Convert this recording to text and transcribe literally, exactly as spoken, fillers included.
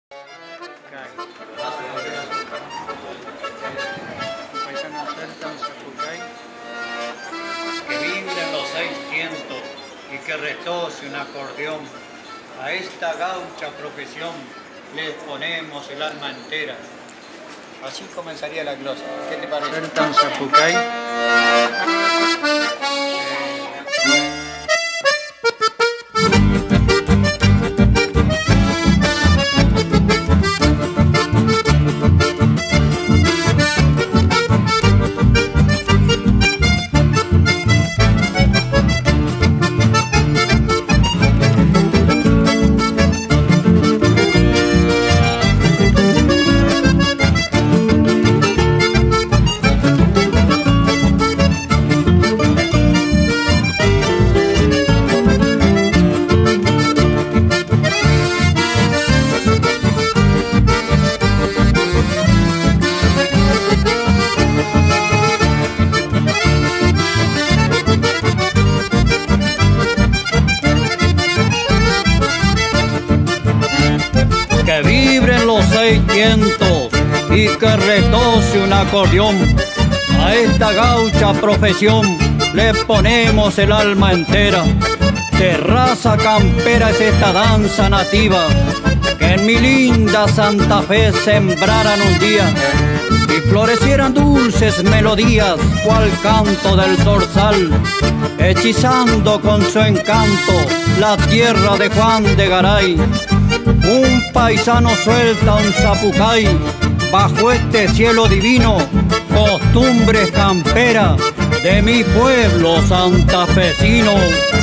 Que vibren los seis tientos y que retose un acordeón. A esta gaucha profesión les ponemos el alma entera. Así comenzaría la glosa. ¿Qué te parece? Sertan Zapucay. Que vibren los seis tientos y que retose un acordeón. A esta gaucha profesión le ponemos el alma entera. De raza campera es esta danza nativa, que en mi linda Santa Fe sembraran un día y florecieran dulces melodías, cual canto del zorzal, hechizando con su encanto la tierra de Juan de Garay. Un paisano suelta un zapucay bajo este cielo divino, costumbres camperas de mi pueblo santafesino.